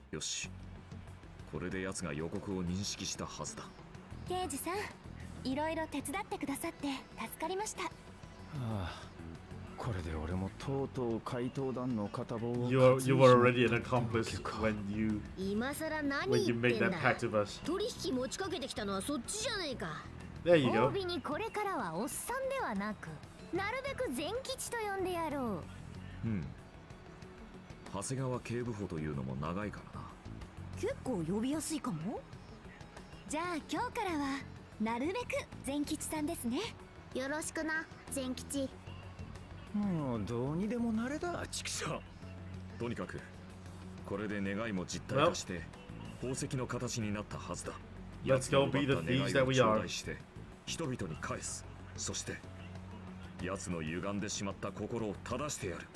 よし、これで奴が予告を認識したはずだ。 刑事さん、いろいろ手伝ってくださって助かりました。ああ、これで俺もとうとう怪盗団の片棒を。 You were already an accomplice when you 今さら何 when you 言 made ってん that だ。 pact with us. 取引持ちかけてきたのはそっちじゃねえか。 There you go. 帯にこれからはおっさんではなく、なるべく善吉と呼んでやろう。 長谷川警部補というのも長いからな。 結構呼びやすいかも。じゃあ今日からはなるべく善吉さんですね。 よろしくな、善吉。 もうどうにでもなれだ、畜生。 とにかくこれで願いも実体化して宝石の形になったはずだ。 Let's go be the thieves that we are. して人々に返す。そして奴の歪んでしまった心を正してやる。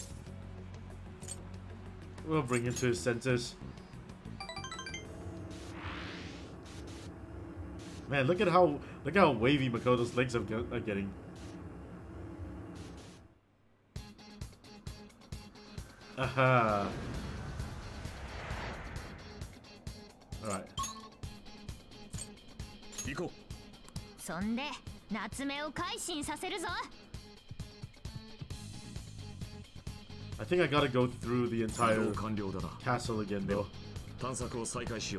We'll bring him to his senses. Man, look how wavy Makoto's legs are getting. Aha. Alright. 行こう。 そんで夏目を改心させるぞ。 I think I gotta go through the 移 entire 動完了だな。 castle again では though. 探索を再開しよ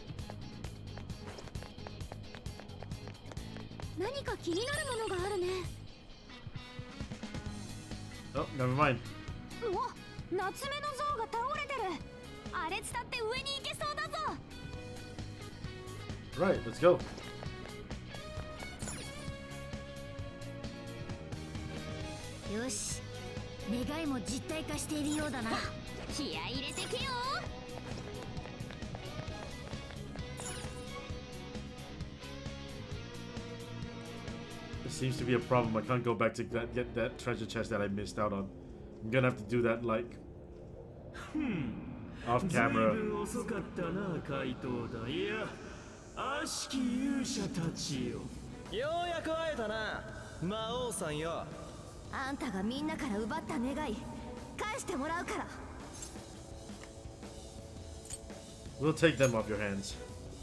う。 何か気になるものがあるね。 Oh, never mind. うわ、夏目の像が倒れてる。あれ伝って上に行けそうだぞ。 Right, let's go. よし、願いも実体化しているようだな。 気合い入れてけよ。 It seems to be a problem. I can't go back to get that treasure chest that I missed out on. I'm gonna have to do that like off camera. 遅かったな、怪盗だ。いや、悪しき勇者たちよ。 ようやく会えたな、魔王さんよ。 あんたがみんなから奪った願い返してもらうから。 We'll take them off your hands.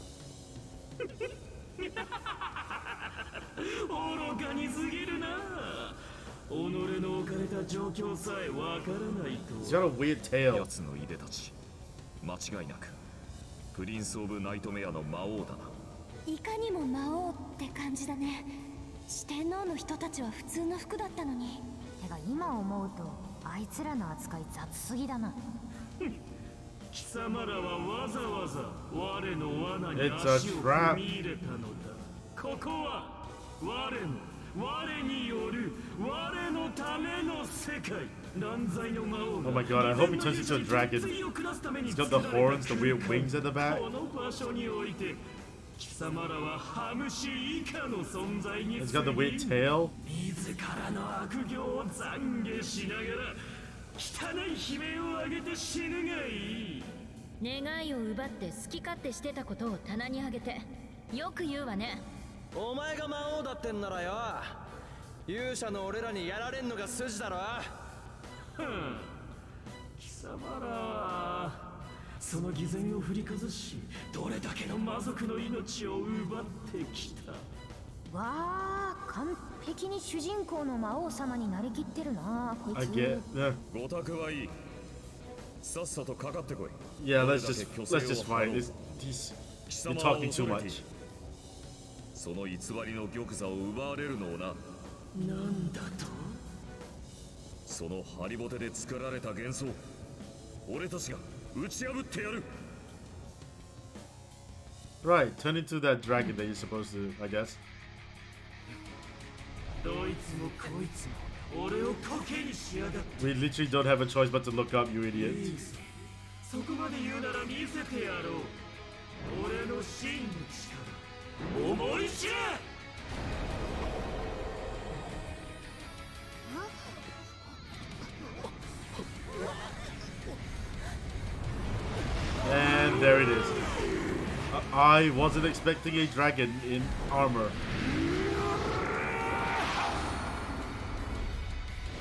愚かにすぎるな。己の置かれた状況さえわからないと。 He's got a weird tail. 奴のいでたち、間違いなくプリンス・オブ・ナイトメアの魔王だな。 いかにも魔王って感じだね。四天王の人たちは普通の服だったのに。てか今思うとあいつらの扱い雑すぎだな。 貴様らはわざわざ我の罠に It's a 足を trap. 踏み入れたのだ。ここは我による我のための世界。乱罪の魔王が Oh my god, I hope he turns into a dragon. He's got the horns, the weird wings at the back. この場所において貴様らはハムシ以下の存在に He's got the weird tail. 自らの悪行を懺悔しながら汚い悲鳴を上げて死ぬがいい。 願いを奪って好き勝手してたことを棚にあげてよく言うわね。 お前が魔王だってんならよ、勇者の俺らにやられんのが筋だろ。 貴様らその偽善を振りかざし、どれだけの魔族の命を奪ってきた。 わあ、完璧に主人公の魔王様になりきってるなこい I つ。 get. Yeah, ごたくはいい。さっさとかかってこい。 yeah. Let's just fight. You're talking too much. その偽りの玉座を奪われるのをな。 なんだと。 そのハリボテで作られた幻想、俺たちが打ち破ってやる。 Right, turn into that dragon that you're supposed to, I guess. どいつもこいつも俺をコケにしやがって。 We literally don't have a choice but to look up, you idiot. そこまで言うなら見せてやろう。俺の真の力、思い知れ。 And there it is. I wasn't expecting a dragon in armor.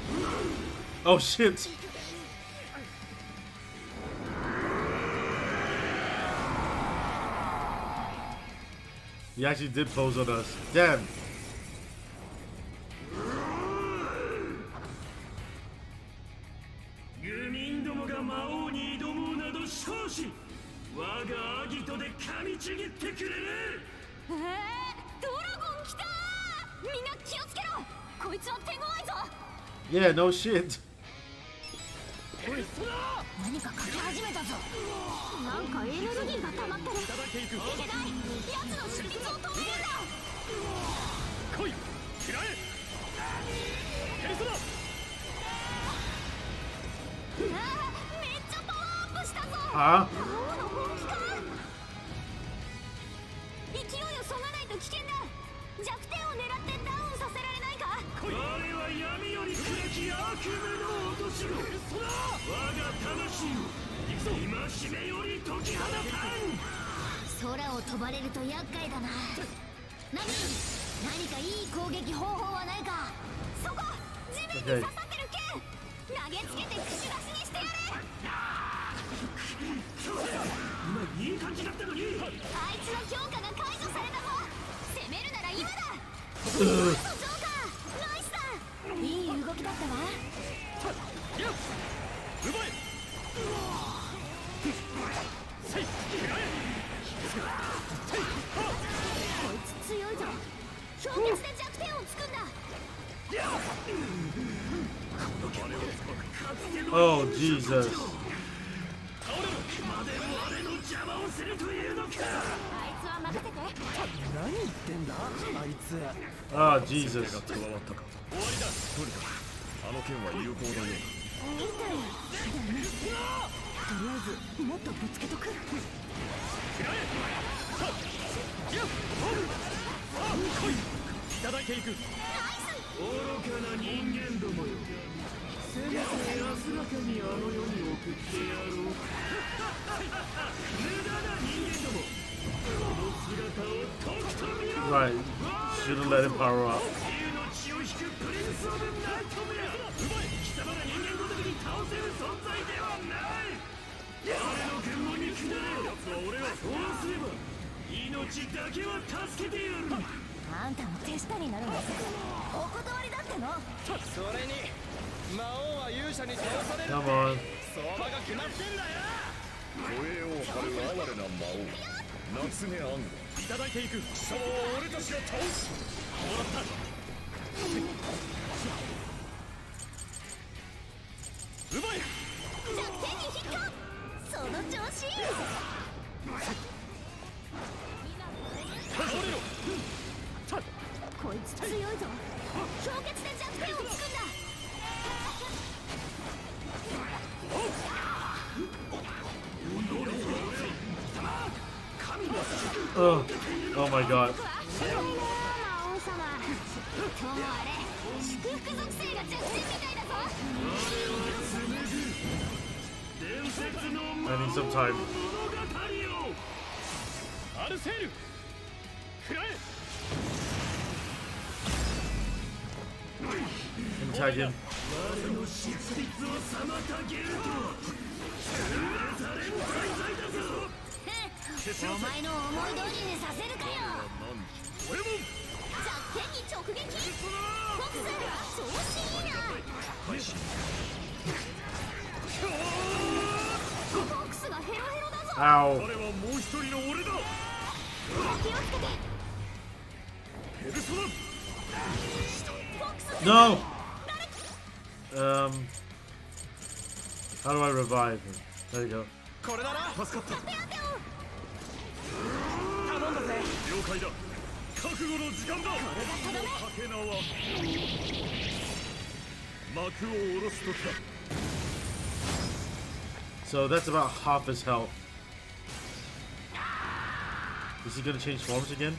Oh shit! He actually did pose on us. Damn. 愚民どもが魔王に挑もうなど少子我がアギトで噛みちぎってくれる。 ドラゴン来たー。みんな気をつけろ。こいつは手強いぞ。 Yeah, no shit. 何か書き始めたぞ。なんかエネルギーが溜まってる。いけない。奴の執筆を止めるんだ。 来い、嫌え。ペルソナ。 めっちゃパワーアップしたぞ。 Huh? 魔王の本気か。勢いをそがないと危険だ。弱点を狙ってダウンさせられないか。 我は闇より暗き悪夢の落とし子。我が魂を戒めより解き放たん。 空を飛ばれると厄介だな。何かいい攻撃方法はないか。 そこ地面に刺さってる剣投げつけて串出しにしてやれ。 今いい感じだったのに。 あいつの強化が解除されたぞ。攻めるなら今だ。ジョーカーナイスだ。いい動きだったわ。 奪え。せい、嫌え。 こいつ強いぞ。氷結で弱点を作んだ。 Oh, Jesus. 倒れろ。まで我の邪魔をするというのか。 あいつは任せて。 何言ってんだあいつ。 Oh, Jesus. が加わったか。終わりだ。とにかくあの剣は有効だよ。 みたいだね。とりあえずもっとぶつけとく。 いただいていく。愚かな人間どもよ。せめて安らかにあの世に送ってやろう。無駄な人間ども。この姿をとくと見ろ。 Right. Should've let him power up. 自由の血を引くプリンスオブナイトメア。貴様が人間ごときに倒せる存在ではない。我の軍門に下れ。奴は俺がそうすれば命だけは助けてやる。 あんたの手下になるんだぜ。お断りだっての。 それに魔王は勇者に倒される。 Come on. 相場が決まってんだよ。 護衛を張る哀れな魔王夏目暗号。 いただいていく。 貴様は俺たちが倒す。 もらった。奪え。 弱点に引っか。その調子。 倒れろ。 こいつ強いぞ。氷結で弱点を作んだ。 Oh my god. 魔王様。ともあれ祝福属性が弱点みたいだぞ。 伝説の I need some time. 物語を。アルセール。食らえ。 Tag him. 我の執筆を妨げるとは許されん罪罪だぞ。 お前の思い通りにさせるかよ。 俺も弱点に直撃。ボクス調子いいな。ボクスがヘロヘロだぞ。 Ow. 彼はもう一人の俺だ。 気をつけて。 ペルソナ。 ボクス No. How do I revive him? There you go. これだな。 助かった。 頼んだぜ。 了解だ。覚悟の時間だ。かけ縄は幕を下ろす時だ。 So that's about half his health. Is he gonna change forms again?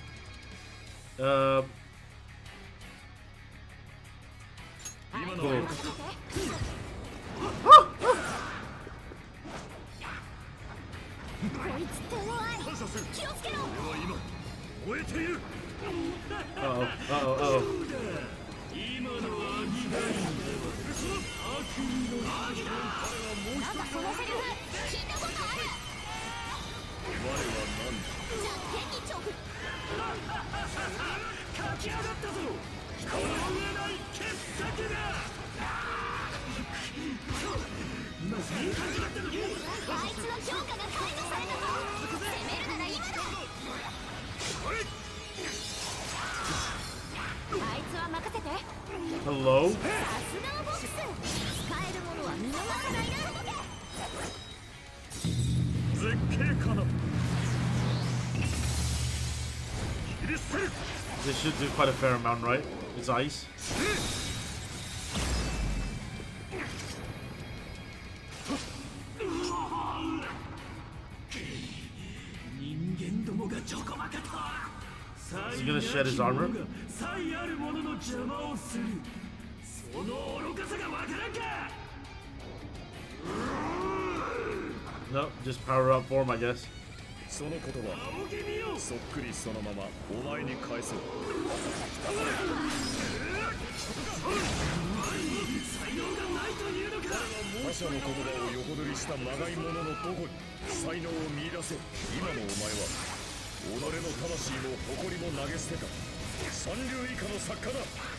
Cool. こいつ手強い。 感謝する。 気をつけろ。 俺は今燃えている。 Uh-oh. Uh-oh. Uh-oh. 今のアギダインでは悪意のなんかそのセリフ聞いたことある。 我は何だ。 弱点に直撃。 かな。 This should do quite a fair amount, right? It's ice. Is he gonna shed his armor? No, just power up form, I guess. その言葉そっくりそのままお前に返そう。他者の言葉を横取りしたまがい者のどこに才能を見出せ。今のお前は己の魂も誇りも投げ捨てた三流以下の作家だ。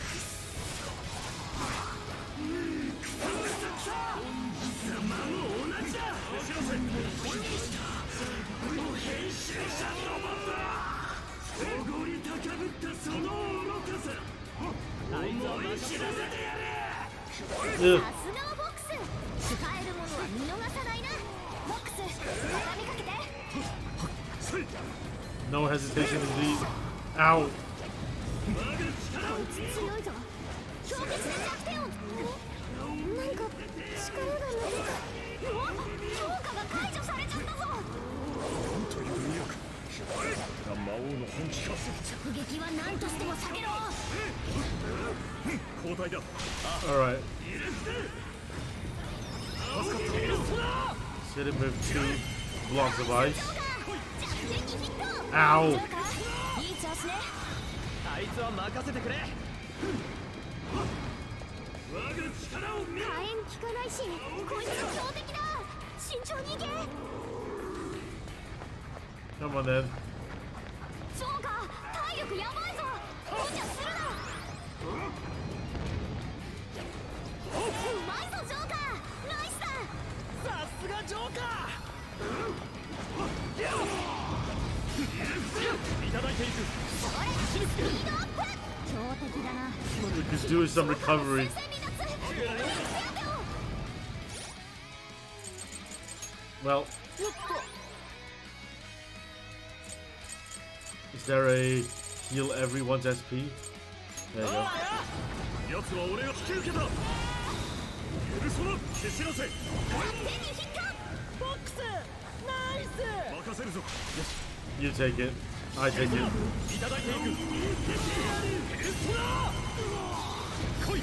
Ugh. さすがはボックス。使えるものは見逃さないな。ボックス、畳みかけて。 No hesitation indeed. Ow. こいつ強いぞ。氷結で弱点を。なんか力が抜けた。うわ、強化が解除されちゃったぞ。 なんという威力。魔王の本気か。 直撃は何としても避けろ。 交代だ。 Alright. Should have moved 2 blocks of ice. Ow. いい調子ね。 あいつは任せてくれ。 火炎効かないし、こいつ強敵だ。慎重に行け。 Come on then. ジョーカー、体力やばいぞ。無茶するな。うまいぞジョーカー。ナイスだ。 さすがジョーカー。いただいていく。 それ、スピードアップ。強敵だな。 We could do some recovery. Well, is there a heal everyone's SP? There you go. 奴は俺が引き受けた。許そな、消しなせ。 手に引っか。 ボックス、ナイス。 任せるぞ。 You take it. I take it. いただいていく。 来い。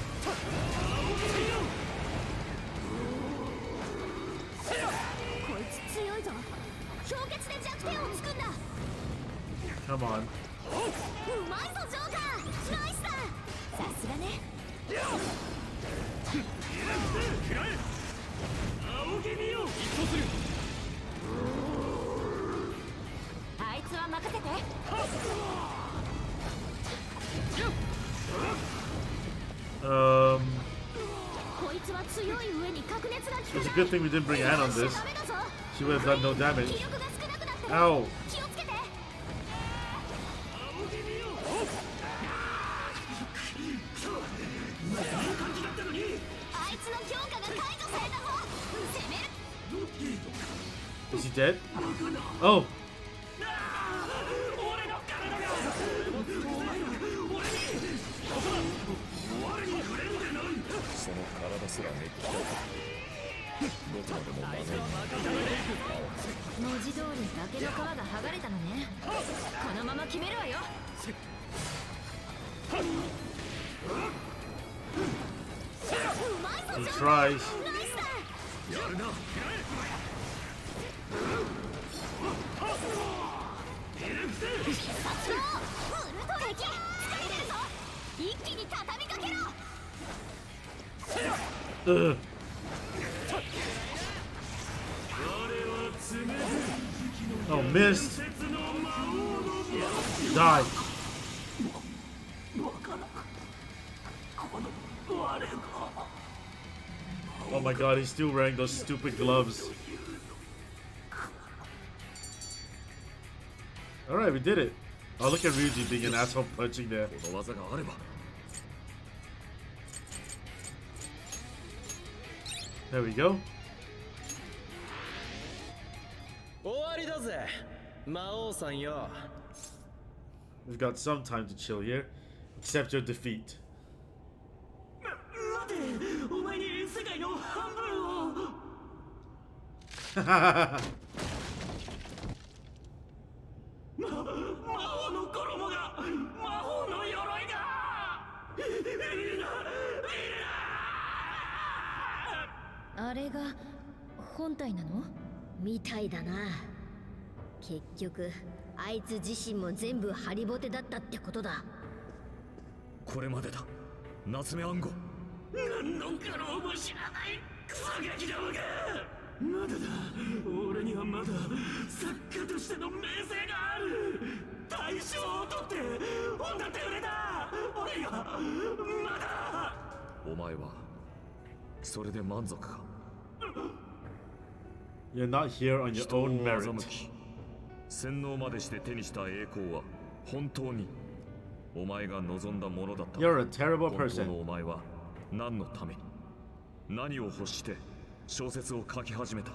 こいつ強いぞ。氷結で弱点をつくんだ。 Come on. うまいぞジョーカー。ナイスだ。さすがね。あいつは任せて。 こいつは強い上に灼熱が効く。 It's a good thing we didn't bring Anne on this. ダメだぞ。 She would have done no damage. 気力が少なくなってる。 Ow. 気をつけて。あいつの強化が解除されたぞ。攻める。 Is he dead? Oh. その体すら熱気だ。どこまでもまずい。 文字通り崖の皮が剥がれたのね。このまま決めるわよ。 He tries. ナイスだ。 やるな。 敵、疲れてるぞ。一気に畳みかけろ。 Ugh. Oh, missed. Die. Oh my god, he's still wearing those stupid gloves. Alright, we did it. Oh, look at Ryuji being an asshole punching there. この技があれば。 There we go. 終わりだぜ魔王さんよ。 We've got some time to chill here. Accept your defeat. 待て、お前に世界の半分を。魔王の衣が、魔法の鎧が。 あれが本体なの？みたいだな。結局あいつ自身も全部ハリボテだったってことだ。 これまでだ夏目暗号。 何の苦労も知らないクソガキどもが。まだだ、俺にはまだ作家としての名声がある。大賞を取って本だって売れた俺がまだ。 お前はそれで満足か？ You're not here on your 人を own merit. 欺き洗脳までして手にした栄光は本当にお前が望んだものだった。 You're a terrible 本当 person. のお前は何のために何を欲して小説を書き始めた？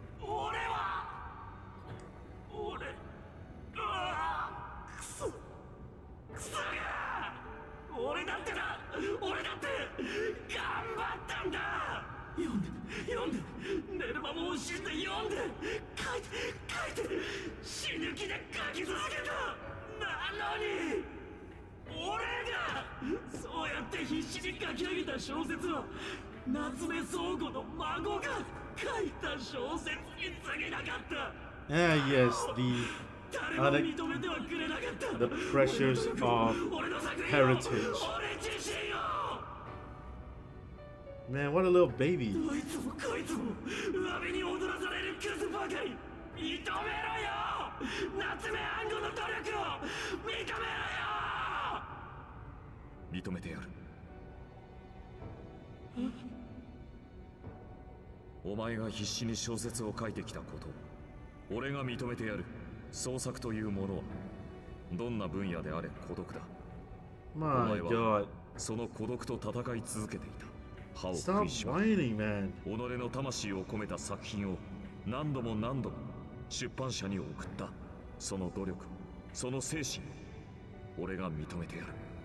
俺だってな、俺だって頑張ったんだ。読んで寝る間も惜しんで読んで書いて死ぬ気で書き続けた。なのに俺がそうやって必死に書き上げた小説は夏目漱吾の孫が書いた小説に過ぎなかった。 Ah, yes, the 誰も認めてはくれなかった。 the pressures of heritage. 俺自身を。 Man, what a little baby. どいつもこいつも詫びに踊らされるクズばかり。認めろよ、夏目暗号の努力を認めろよ。 認めてやる。お前が必死に小説を書いてきたことを俺が認めてやる。創作というものはどんな分野であれ孤独だ。 My God. その孤独と戦い続けていた。歯を食 Stop いしばる whining, man. 己の魂を込めた作品を何度も何度も出版社に送った。その努力、その精神を俺が認めてや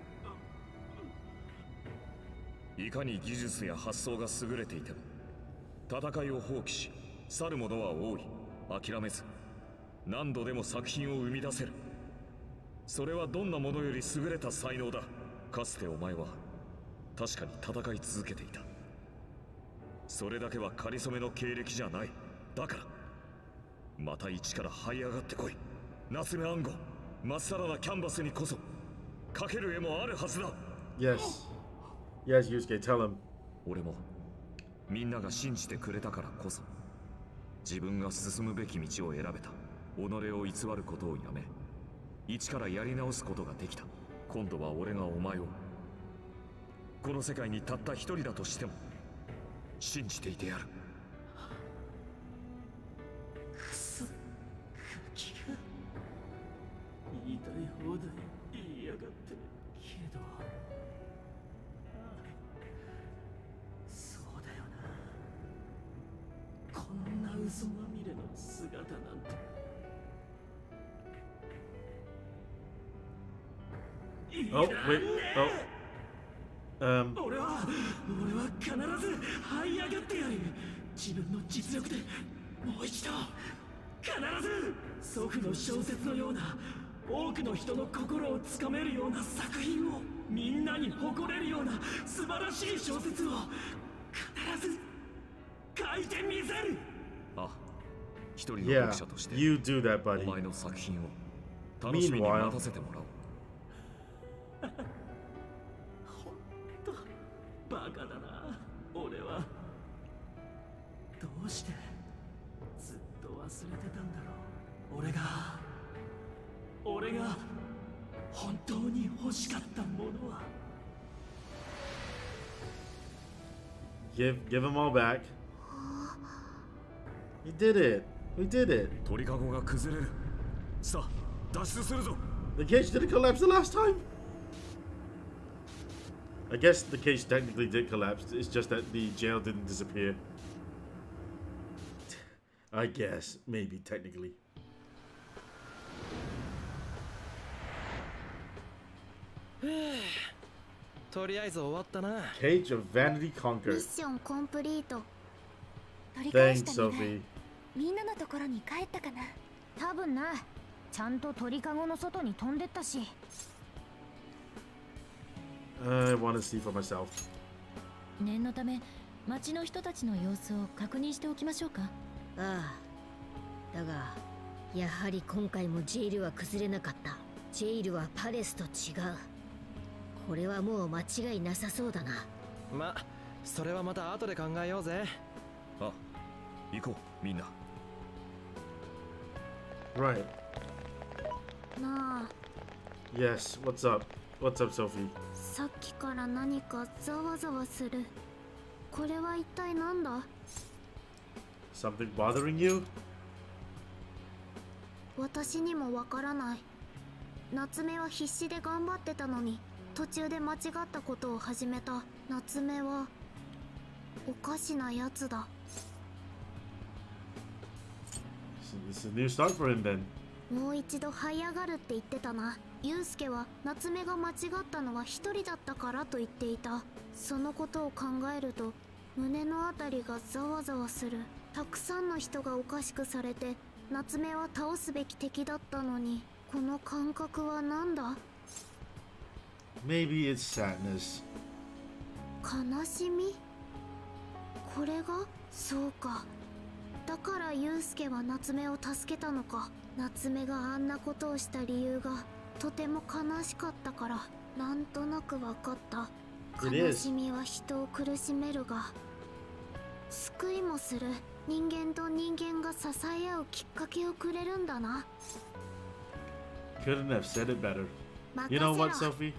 る。いかに技術や発想が優れていても戦いを放棄し去る者は多い。諦めず何度でも作品を生み出せる。それはどんなものより優れた才能だ。かつてお前は確かに戦い続けていた。それだけは仮初めの経歴じゃない。だからまた一から這い上がってこい。夏目暗号、まっさらなキャンバスにこそ描ける絵もあるはずだ。 Yes. Yes, Yusuke, tell him. 俺もみんなが信じてくれたからこそ自分が進むべき道を選べた。己を偽ることをやめ一からやり直すことができた。今度は俺がお前をこの世界にたった一人だとしても信じていてやる。 クソガキが言いたい放題言いやがってけど、そうだよな。こんな嘘まみれの姿なんて。 Oh, wait. Oh. 俺は必ず這い上がってやる。自分の実力でもう一度必ず祖父の小説のような多くの人の心をつかめるような作品を、みんなに誇れるような素晴らしい小説を必ず書いてみせる。 あ、一人の Yeah, 読者として you do that, お buddy. 前の作品を楽しみに待たせてもらおう。 ほんとバカだな俺は。どうしてずっと忘れてたんだろう。俺が本当に欲しかったものは。 Give them all back. You did it. We did it. 鳥かごが崩れる。さあ、脱出するぞ。 The cage didn't collapse the last time. I guess the cage technically did collapse. It's just that the jail didn't disappear. I guess, maybe technically. とりあえず終わったな。 Cage of Vanity ミッ conquered. ションコンプリート。 取り返し Thanks, たみが Sophie. みんなのところに帰ったかな。 多分な。ちゃんと鳥かごの外に飛んでったし。 I want to see for myself. 念のため町の人たちの様子を確認しておきましょうか。ああ、だがやはり今回もジェイルは崩れなかった。ジェイルはパレスと違う。これはもう間違いなさそうだな。 ま、それはまた後で考えようぜ。 あ、行こうみんな。 Right. なあ、 Yes. What's up? What's up, Sophie? さっきから何かざわざわする。これは一体なんだ？ Something bothering you? 私にもわからない。夏目は必死で頑張ってたのに、途中で間違ったことを始めた。夏目はおかしなやつだ。 It's a new start for him then. もう一度這い上がるって言ってたな。ユウスケは夏目が間違ったのは一人だったからと言っていた。そのことを考えると胸のあたりがざわざわする。たくさんの人がおかしくされて夏目は倒すべき敵だったのに、この感覚はなんだ？ Maybe it's sadness. 悲しみ？これがそうか。だからユウスケは夏目を助けたのか。夏目があんなことをした理由がとても悲しかったから、なんとなくわかった。 It 悲 is. しみは人を苦しめるが救いもする。人間と人間が支え合うきっかけをくれるんだな。 Couldn't have said it better. 任 You せ know ろ。 what, Sophie?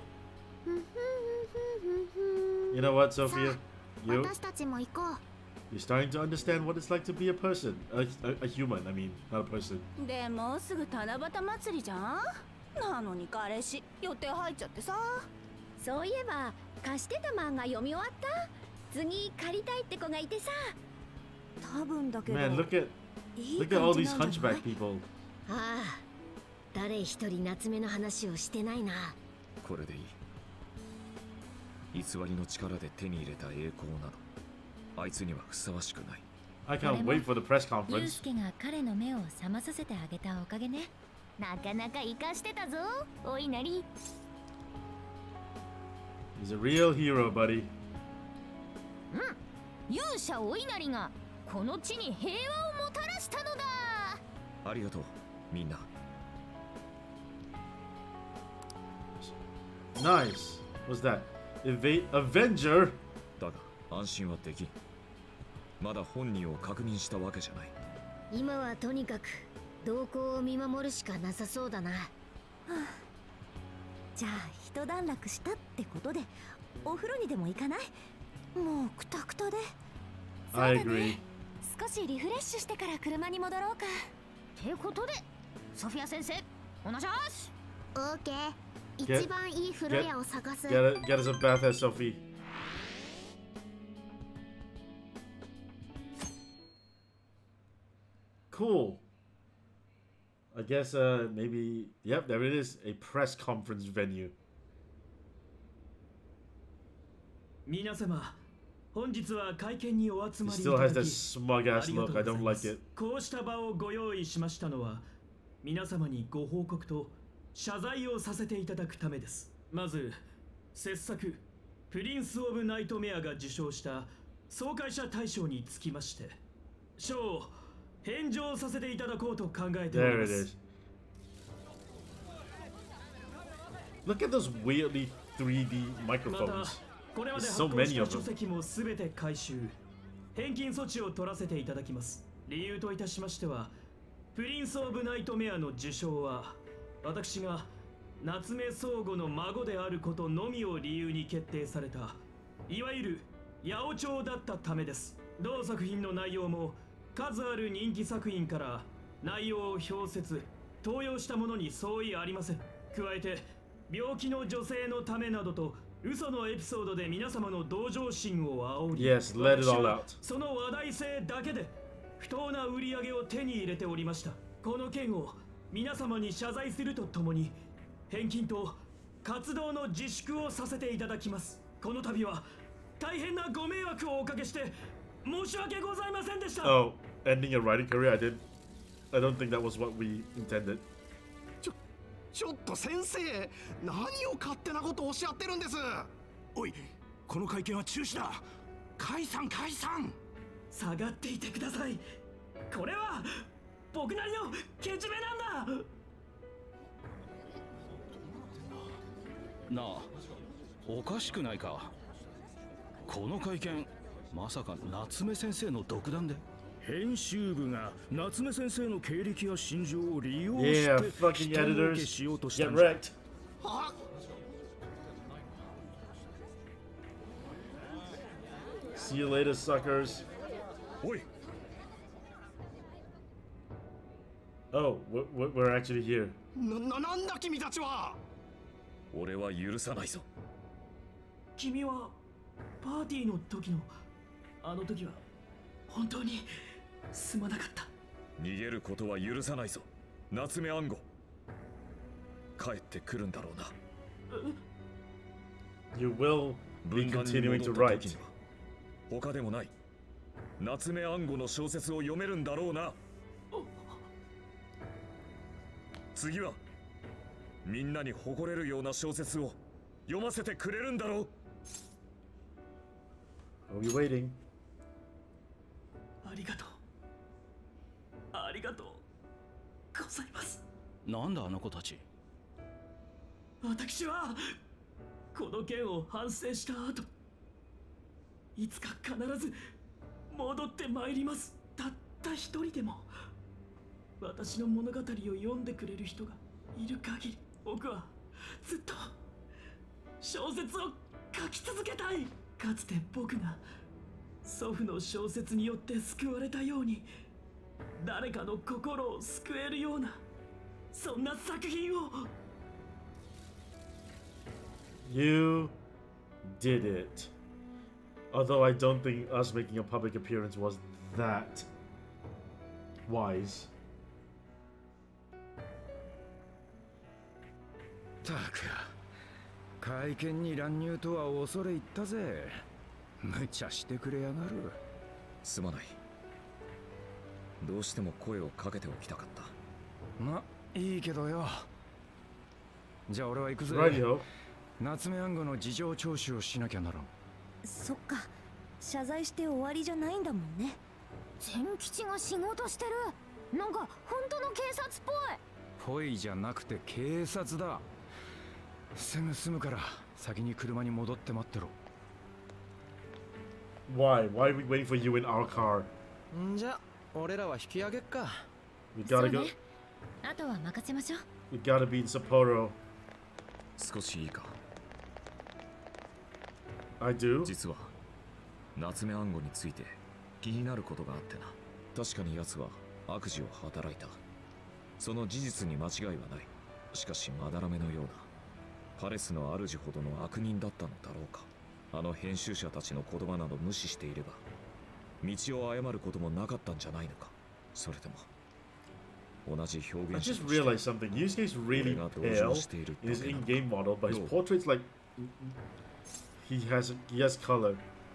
You know what, Sophia? さ You 私たちも行こう。 you're starting to understand what it's like to be a person, a human. I mean, not a person. でもすぐ七夕祭りじゃん。なのに彼氏予定入っちゃってさ。 そういえば貸してた漫画読み終わった。次借りたいって子がいてさ。 多分だけど。 Man, look at いい look at all 感じ these なんじゃない？ hunchback people. ああ、誰一人夏目の話をしてないな。 これでいい。偽りの力で手に入れた栄光などあいつにはふさわしくない。 I can't wait for the press ユウ conference. スケが彼の目を覚まさせてあげたおかげね。なかなか活かしてたぞ、お稲荷。 He's a real hero, buddy. 勇者お稲荷がこの地に平和をもたらしたのだ。 ありがとうみんな。 Nice. What's that? Avenger? だが安心はできん。まだ本人を確認したわけじゃない。 今はとにかく動向を見守るしかなさそうだな。 じゃあ一段落したってことでお風呂にでも行かない？もうクタクタで。 I agree. 少しリフレッシュしてから車に戻ろうか。 てことでソフィア先生お願いします。オーケー。 Get- 一番いい風呂屋を探す。 Get us a bath at Sophie. Cool. I guess maybe yep, there it is, a press conference venue. 皆様、本日は会見にお集 He まりい still た has だ that き smug あ ass りがと look. う I ござい don't ま like す it. こうした場をご用意しましたのは、皆様にご報告と謝罪をさせていただくためです。まず、切削プリンス・オブ・ナイトメアが受賞した総会者大賞につきまして、賞を返上させていただこうと考えており There ま it す。 is. Look at those weirdly 3D また microphones. これまで There's 発 so 行 many した of 書 them. 籍もすべて回収返金措置を取らせていただきます。理由といたしましては、プリンス・オブ・ナイトメアの受賞は私が夏目相互の孫であることのみを理由に決定された、いわゆる八百長だったためです。同作品の内容も数ある人気作品から内容を表説盗用したものに相違ありません。加えて病気の女性のためなどと嘘のエピソードで皆様の同情心を煽り、 Yes, let it 私 all は out. その話題性だけで不当な売り上げを手に入れておりました。この件を皆様に謝罪するとともに返金と活動の自粛をさせていただきます。この度は大変なご迷惑をおかけして申し訳ございませんでした。 Oh, ending a writing career? I don't think that was what we intended. ちょっと先生、何を勝手なことをおっしゃってるんです。おい、この会見は中止だ。解散解散。 下がっていてください。これは僕なりのけじめなんだ。 なあ、おかしくないか。この会見、まさか夏目先生の独断で？編集部が夏目先生の経歴や心情を利用して fucking editors, get wrecked. See you later, suckers. Oh, we're actually here. なんだ君たちは。 俺は許さないぞ。 君はパーティーの時のあの時は本当にすまなかった。 逃げることは許さないぞ、夏目暗号。帰ってくるんだろうな。 You will be 文壇に continuing 戻 to った時 write. には他でもない夏目暗号の小説を読めるんだろうな。次はみんなに誇れるような小説を読ませてくれるんだろう。 Are we waiting? ありがとう。ありがとうございます。 なんだあの子たち。 私はこの件を反省した後、いつか必ず戻ってまいります。たった一人でも私の物語を読んでくれる人がいる限り、僕はずっと小説を書き続けたい。かつて僕が祖父の小説によって救われたように、誰かの心を救えるようなそんな作品を。 You did it. Although I don't think us making a public appearance was that wise. たく、会見に乱入とは恐れ入ったぜ。無茶してくれやがる。 すまない。どうしても声をかけておきたかった。 ま、いいけどよ。じゃあ俺は行くぜ。 Radio. 夏目暗号の事情聴取をしなきゃならん。 そっか、謝罪して終わりじゃないんだもんね。 千吉が仕事してる。なんか本当の警察っぽい。 ぽいじゃなくて警察だ。すぐ済むから先に車に戻って待ってろ。 Why? Why are we waiting for you in our car? んじゃ、俺らは引き上げっか。 We gotta そう go. ね。あとは任せましょう。 We gotta be in Sapporo. 少しいいか。 I do. 実は夏目暗号について気になることがあってな。確かに奴は悪事を働いた。その事実に間違いはない。しかしまだらめのようなパレスの主ほどの悪人だったのだろうか。あの編集者たちの言葉など無視していれば道を誤ることもなかったんじゃないのか。それとも同じ表 I 現者 just として realized something. Yusuke's really pale in his in-game model, but his portrait's like he has color.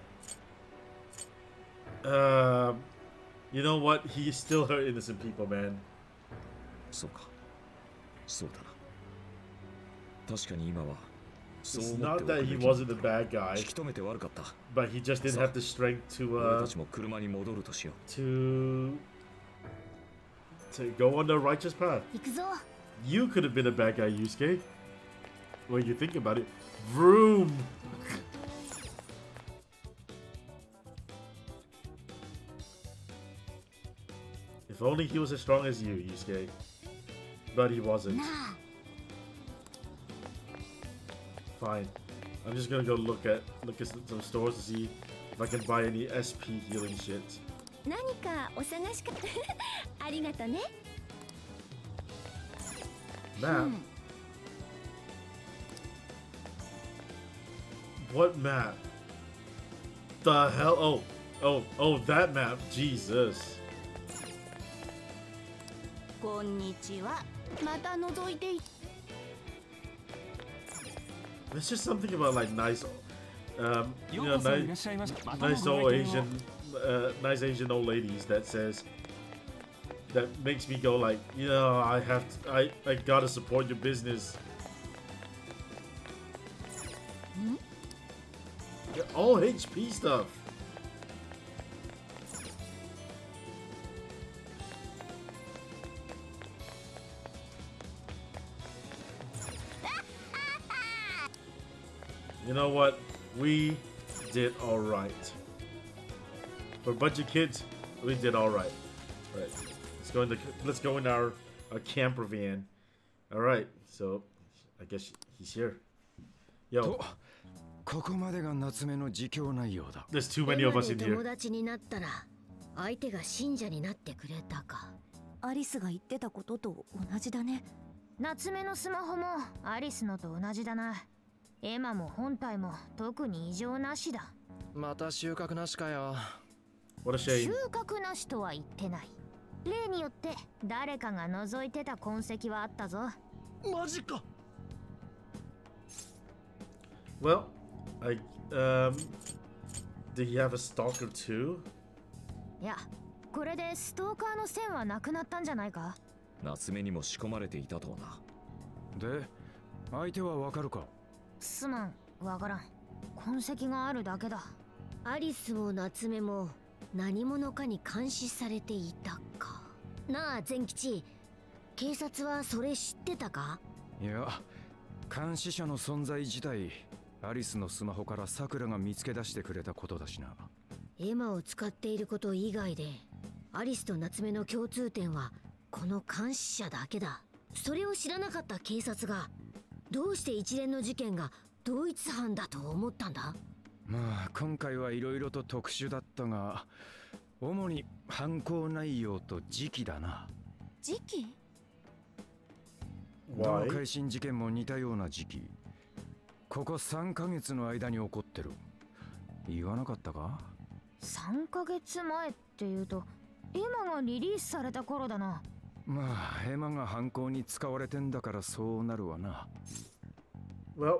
You know what? He still hurt innocent people, man. そうか。そうだな。確かに今はそう It's 思って not おくべ that き he だ wasn't the bad guy, 引き止めて悪かった。 but he just didn't have the strength 俺たちも車に戻るとしよう。 to go on the righteous path. 行くぞ。 You could have been a bad guy, Yusuke. When you think about it. Vroom! If only he was as strong as you, Yusuke. But he wasn't. なあ、 Fine. I'm just gonna go look at some stores to see if I can buy any SP healing shit. 何かお探しかありがとね。 Map? What map? The hell? Oh, that map. Jesus. こんにちは。また覗いてい。 There's just something about like nice, you know, nice old Asian old ladies that says that makes me go like, you know, I gotta support your business. All HP stuff. You know what? We did all right. For a bunch of kids, we did all right. Right. Let's go in our camper van. All right. So, I guess he's here. Yo. ここまでが夏目の自供内容だ。 There's too many of us in here. 友達になったら相手が信者になってくれたか。 アリスが言ってたことと同じだね。 夏目のスマホもアリスのと同じだな。エマも本体も特に異常なしだ。 また収穫なしかよ。 収穫なしとは言ってない。例によって誰かが覗いてた痕跡はあったぞ。 マジか。 Well, did he have a stalker too? いや、これでストーカーの線はなくなったんじゃないか。 夏目にも仕込まれていたとはな。 で、相手はわかるか？ すまん、わからん。痕跡があるだけだ。 アリスも夏目も何者かに監視されていたか。なあ、善吉、警察はそれ知ってたか？ いや、監視者の存在自体、アリスのスマホからサクラが見つけ出してくれたことだしな。 エマを使っていること以外で、アリスと夏目の共通点はこの監視者だけだ。それを知らなかった警察がどうして一連の事件が同一犯だと思ったんだ？ まあ今回はいろいろと特殊だったが、主に犯行内容と時期だな。 時期？ ドア改心事件も似たような時期。ここ3ヶ月の間に起こってる。言わなかったか ？3ヶ月前っていうとエマがリリースされた頃だな。 まあエマが犯行に使われてんだからそうなるわな。 Well,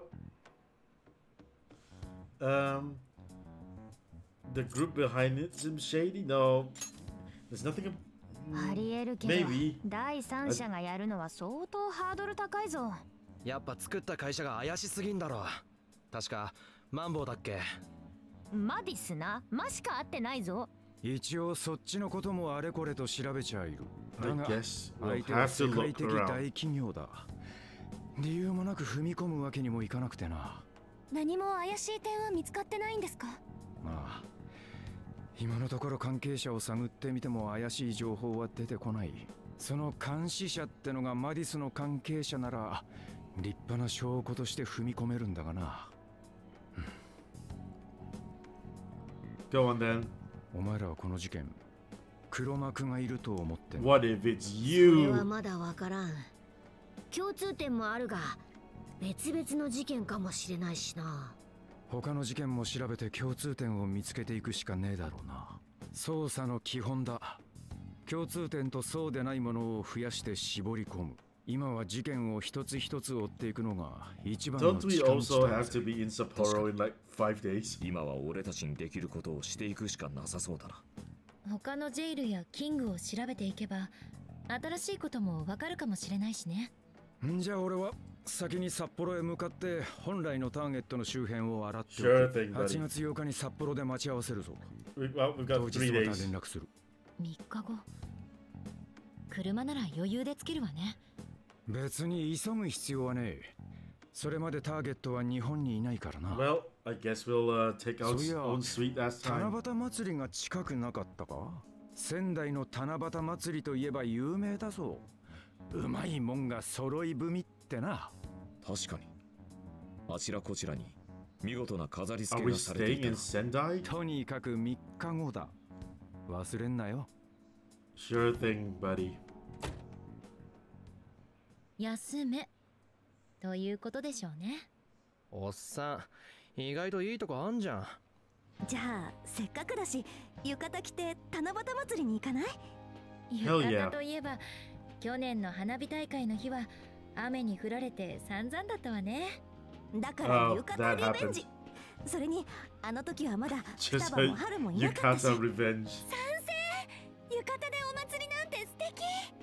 the group behind it seems shady. No, there's nothing. ありえるけど、第三者がやるのは相当ハードル高いぞ。 やっぱ作った会社が怪しすぎんだろ。確かマンボウだっけ？ マディスな、マしか会ってないぞ。 一応そっちのこともあれこれと調べちゃいる。だが we'll 相手は世界的大企業だ。理由もなく踏み込むわけにもいかなくてな。 何も怪しい点は見つかってないんですか？ まあ今のところ関係者を探ってみても怪しい情報は出てこない。その監視者ってのがマディスの関係者なら立派な証拠として踏み込めるんだがな。 Go on then. お前らはこの事件黒幕がいると思ってんの？ What if it's そ you? れはまだわからん。共通点もあるが別々の事件かもしれないしな。 他の事件も調べて共通点を見つけていくしかねえだろうな。捜査の基本だ。共通点とそうでないものを増やして絞り込む。今は事件を一つ一つ追っていくのが一番の Don't we 近道 also だ。 have to be in Sapporo in like 5 days? 今は俺たちにできることをしていくしかなさそうだな。 他のジェイルやキングを調べていけば新しいこともわかるかもしれないしね。 んじゃあ俺は先に札幌へ向かって本来のターゲットの周辺を洗っておく。 Sure thing, buddy. 8月8日に札幌で待ち合わせるぞ。 We've got 当日 3 また days. 連絡する。 3日後。車なら余裕でつけるわね。 別に急ぐ必要はねえ。それまでターゲットは日本にいないからな。 Well, I guess we'll take out そういや own sweet last 七 time. 夕祭りが近くなかったか？仙台の七夕祭りといえば有名だぞ。うまいもんが揃い踏みってな。 確かにあちらこちらに見事な飾り付 Are け we がされてい staying た in Sendai? とにかく3日後だ。忘れんなよ。 Sure thing, buddy. 休めということでしょうね。 おっさん、意外といいとこあんじゃん。 じゃあせっかくだし浴衣着て七夕祭りに行かない？ 浴衣といえば去年の花火大会の日は雨に降られて散々だったわね。 だから浴衣リベンジ。それにあの時はまだ双葉も春もいなかったし。賛成。浴衣でお祭りなんて素敵。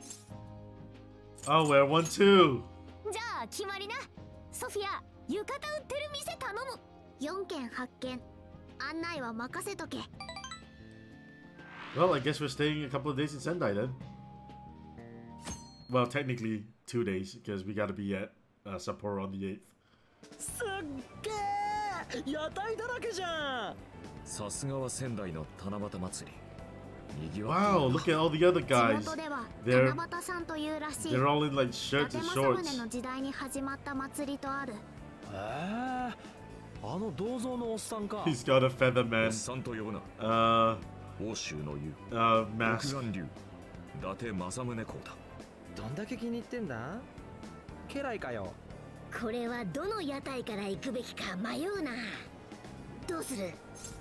Oh, wear one too. じゃあ決まりな。ソフィア、浴衣売ってる店頼む。4件発見。案内は任せとけ。 Well, I guess we're staying a couple of days in Sendai then. Well, technically 2 days because we gotta be at Sapporo on the 8th. すっげー、屋台だらけじゃん。 さすがは仙台の七夕祭り。 Wow, look at all the other guys. They're all in like shirts and shorts. の時代に始まった祭りとある。 あの銅像のおっさんか。 He's got a feather man. おっさんと呼ぶな。欧州の言う。 mask. 独眼竜。伊達政宗公だ。 どんだけ気に入ってんだ？家来かよ。 これはどの屋台から行くべきか迷うな。どうする？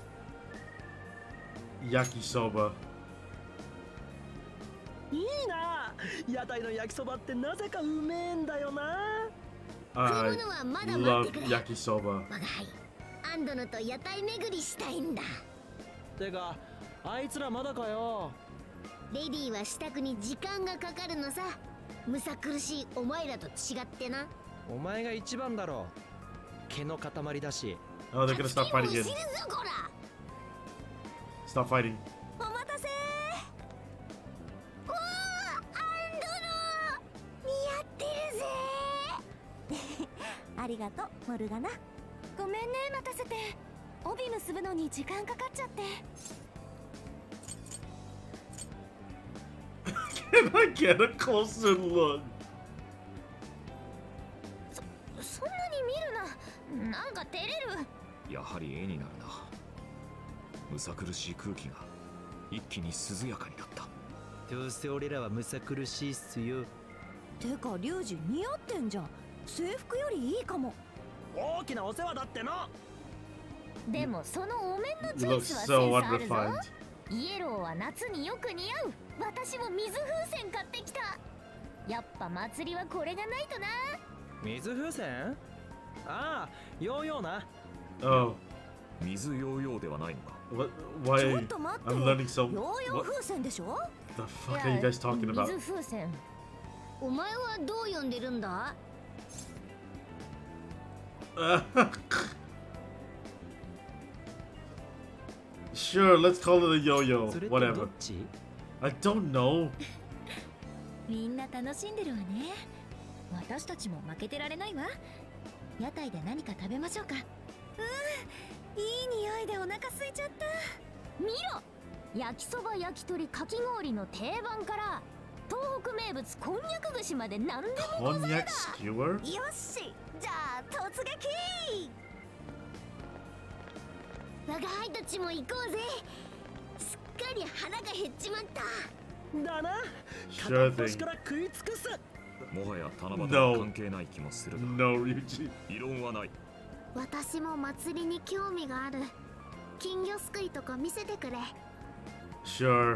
Yakisoba. いいな。屋台の焼きそばってなぜかうめえんだよな。 I love yakisoba. 我が輩、アンドのと屋台巡りしたいんだ。 てか、あいつらまだかよ。 レディーは支度に時間がかかるのさ。むさ苦しいお前らと違ってな。 お前が一番だろ。毛の塊だし。 Oh, they're gonna stop fighting again. Stop fighting. お待たせ。 おー、アンドの似合ってるぜ。 ありがとう、モルガナ。ごめんね、待たせて。帯結ぶのに時間かかっちゃって。 Can I get a closer look? そんなに見るな。なんか照れる。 やはり絵になるな。むさ苦しい空気が一気に涼やかになった。 どうせ俺らはむさ苦しいっすよ。 てかリュウジ似合ってんじゃん。制服よりいいかも。 大きなお世話だっての。 でもそのお面のチ You ョ look イスは so センスあるぞ。 unrefined. イエローは夏によく似合う。私も水風船買ってきた。やっぱ祭りはこれがないとな。 水風船？ああ、ヨーヨーな。 Oh. 水ヨーヨーではないのか。 Why? ちょっと待って。 I'm learning so. ヨーヨー風船でしょ？ The fuck are you guys talking about? 水風船。 お前はどう呼んでるんだ？ Sure, let's call it a yo-yo. それってど Whatever. っち？ I don't know. みんな楽しんでるわね。私たちも負けてられないわ。屋台で何か食べましょうか。 いい匂いでお腹空いちゃった。 見ろ、焼きそば、焼き鳥、かき氷の定番から東北名物こんにゃく串まで何でもござるだ。 Cognac skewer? よし、じゃあ突撃。 我が輩たちも行こうぜ。すっかり腹が減っちまった。 だな。 Sure 片っ端 thing. から食い尽くす。 もはや七夕は関係ない気もするが。 No, Ryuji. 異論はない。 私も祭りに興味がある。金魚すくいとか見せてくれ。 Sure.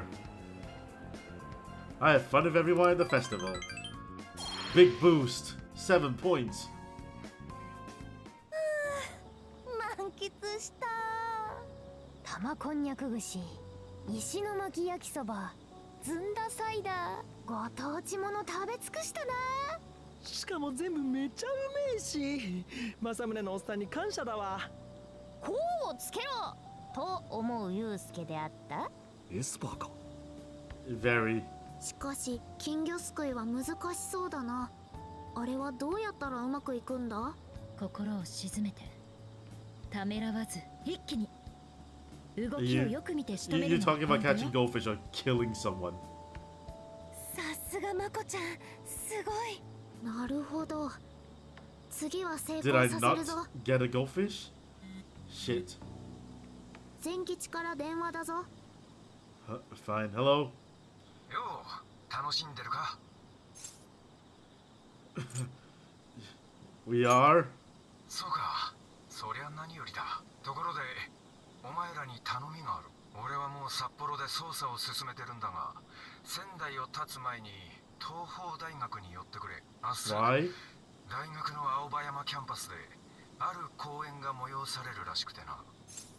I have fun with everyone at the festival. Big boost. 7 points. 満喫した。 玉こんにゃく串、石巻焼きそば、ずんだサイダー、ご当地もの食べ尽くしたな。 しかも全部めっちゃうめえし、政宗のおっさんに感謝だわ。 こうをつけろと思うユウスケであった。 エスパーか。 Very. しかし金魚すくいは難しそうだな。あれはどうやったらうまくいくんだ？ 心を静めて、ためらわず一気に。動きをよく見て仕留める You're の。 talking about catching goldfish or killing someone. さすがまこちゃん、すごい。 なるほど。次は成 Did I 功させるぞ。 not get a goldfish? Shit. 全吉から電話だぞ。 Fine. Hello. よう、楽しんでるか？ We are. そうか、そりゃ何よりだ。ところで、お前らに頼みがある。俺はもう札幌で捜査を進めてるんだが、仙台を立つ前に東邦大学に寄ってくれ。明日 Why? 大学の青葉山キャンパスである公演が催されるらしくてな。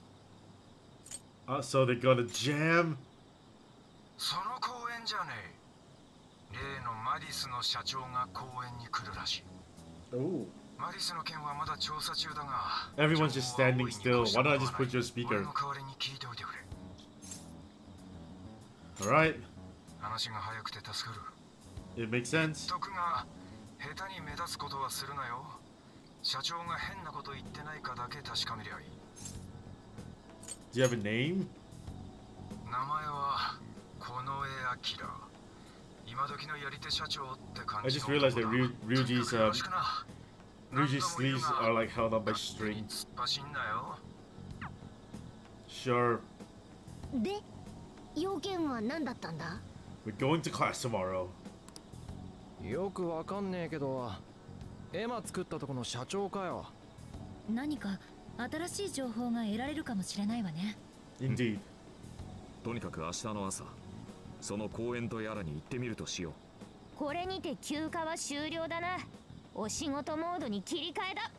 So they're gonna jam? その公演じゃねえ。例のマディスの社長が公演に来るらしい。 Oh. マディスの件はまだ調査中だが。 Everyone's just standing still. Why don't I just put your speaker? 俺の代わりに聞いておいてくれ。 Alright. 話が早くて助かる。 It makes sense. 徳が下手に目立つことはするなよ。社長が変なこと言ってないかだけ確かめりゃいい。 Do you have a name? 名前は近衛明。今時のやり手社長って感じ。 I just realized that Ryuji's sleeves are like held on by string. Sure. で、要件は何だったんだ？ We're going to class tomorrow. よくわかんねえけど、エマ作ったとこの社長かよ。 何か新しい情報が得られるかもしれないわね。 Indeed. とにかく明日の朝、その公園とやらに行ってみるとしよう。 これにて休暇は終了だな。お仕事モードに切り替えだ。